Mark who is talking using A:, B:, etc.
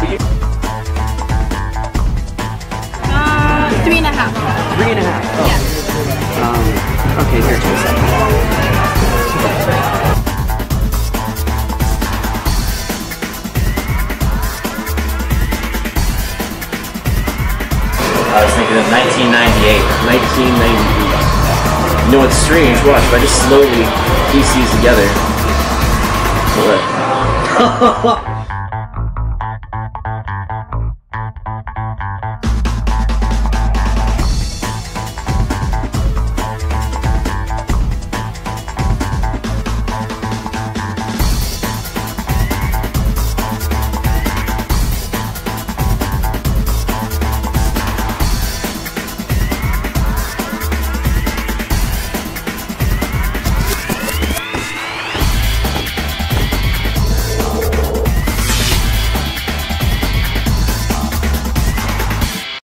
A: 3.5.
B: 3.5. Oh.
A: Yeah.
B: Okay, here, 2 seconds.
C: I was thinking of 1998.
B: 1998.
C: You know what's strange? Watch, if I just slowly piece these together. Look.